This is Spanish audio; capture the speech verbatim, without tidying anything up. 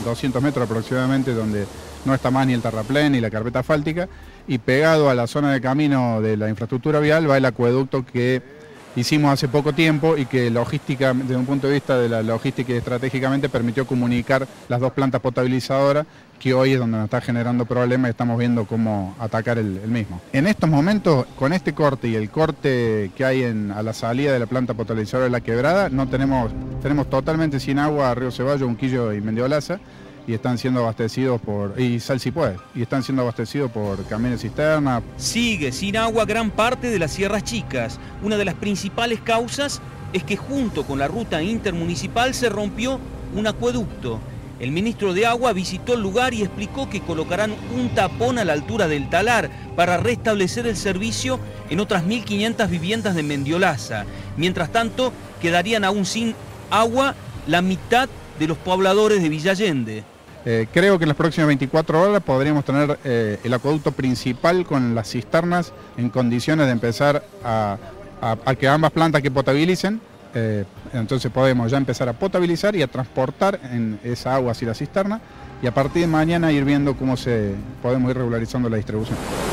doscientos metros aproximadamente, donde no está más ni el terraplén ni la carpeta asfáltica, y pegado a la zona de camino de la infraestructura vial va el acueducto que hicimos hace poco tiempo y que logística, desde un punto de vista de la logística y estratégicamente permitió comunicar las dos plantas potabilizadoras, que hoy es donde nos está generando problemas y estamos viendo cómo atacar el, el mismo. En estos momentos, con este corte y el corte que hay en, a la salida de la planta potabilizadora de La Quebrada, no tenemos, tenemos totalmente sin agua a Río Ceballos, Unquillo y Mendiolaza, y están siendo abastecidos por, y Salsipué, y están siendo abastecidos por camiones cisterna. Sigue sin agua gran parte de las Sierras Chicas. Una de las principales causas es que junto con la ruta intermunicipal se rompió un acueducto. El ministro de Agua visitó el lugar y explicó que colocarán un tapón a la altura del talar para restablecer el servicio en otras mil quinientas viviendas de Mendiolaza. Mientras tanto, quedarían aún sin agua la mitad de los pobladores de Villa Allende. Eh, creo que en las próximas veinticuatro horas podríamos tener eh, el acueducto principal con las cisternas en condiciones de empezar a, a, a que ambas plantas que potabilicen, eh, entonces podemos ya empezar a potabilizar y a transportar en esa agua hacia la cisterna, y a partir de mañana ir viendo cómo se, podemos ir regularizando la distribución.